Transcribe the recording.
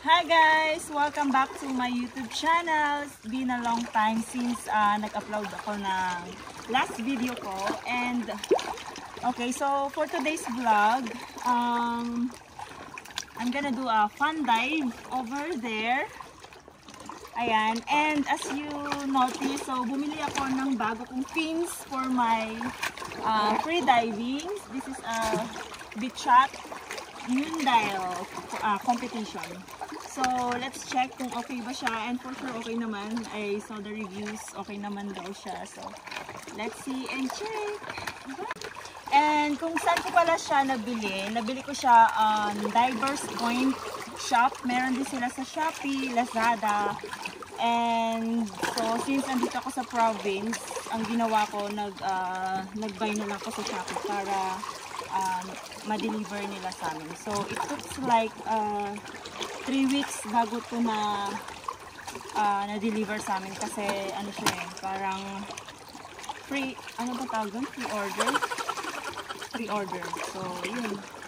Hi guys! Welcome back to my YouTube channel. It's been a long time since nag-upload ako ng last video ko. And okay, so for today's vlog, I'm gonna do a fun dive over there. Ayan, and as you notice, so bumili ako ng bago kong fins for my free diving. This is a Beuchat Mundial competition. So let's check kung okay ba siya, and for sure okay naman. I saw the reviews, okay naman daw siya. So let's see and check. And kung saan ko pala siya nabili ko siya Divers Point shop. Meron din sila sa Shopee, Lazada. And so since nandito ako sa province, ang ginawa ko, nag-buy na lang ako sa Shopee para ma-deliver nila sa amin. So it took like 3 weeks bago ito na-deliver sa amin, kasi ano siya eh, parang free, ano ba tawag doon? Pre-order. So yun.